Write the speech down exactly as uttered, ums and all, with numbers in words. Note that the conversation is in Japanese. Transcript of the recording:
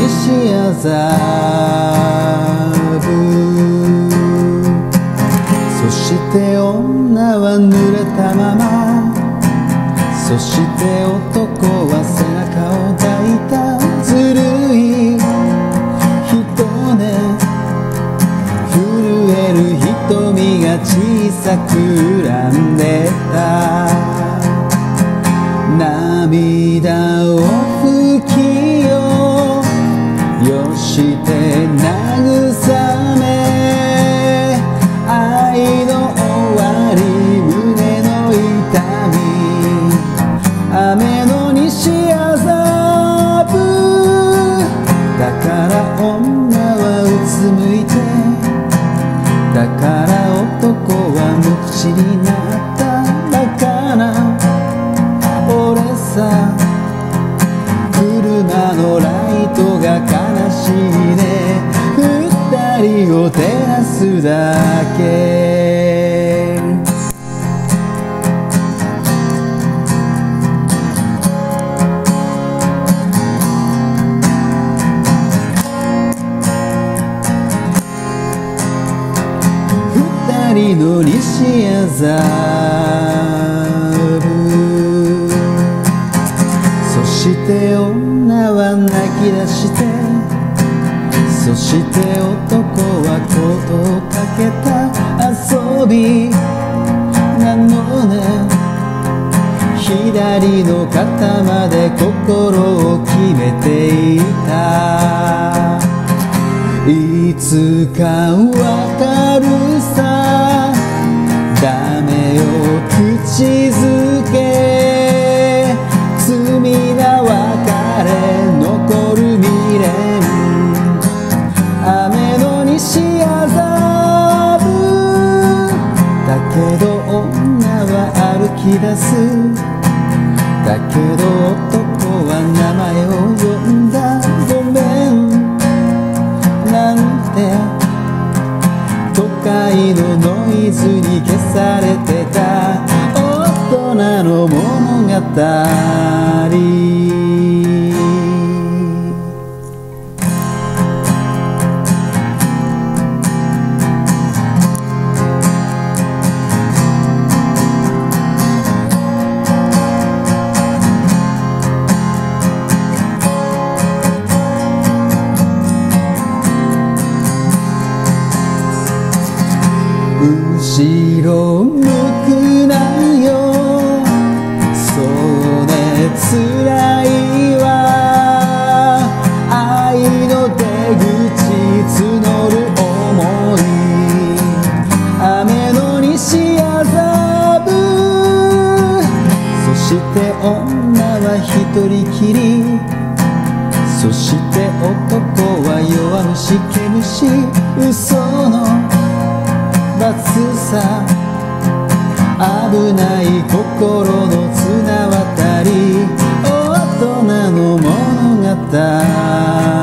西麻布。そして女は濡れたまま、そして男は背中を抱いた。ずるい人ね、震える瞳が小さく恨んでた。涙を拭きよよして慰め、愛の終わり胸の痛み、雨の西麻布。だから女はうつむいて、だから男は無口になった。バカな俺さ、車のライトが悲しいね。二人を照らすだけ。二人の西麻布。そして女は泣き出して、そして男はコートをかけた。遊びなのね、左の肩まで心を決めていた。いつかわかるさ、ダメよ口づけ。罪な別れ残る未練、雨の西麻布。だけど女は歩き出す。だけど男は名前を呼んだ。ごめんなんて都会のノイズに消されてた大人の物語。後ろ向くなよ、そうね辛いわ。愛の出口募る想い、雨の西麻布。そして女は一人きり、そして男は弱虫毛虫。嘘の罰さ、危ない心の綱渡り、大人の物語。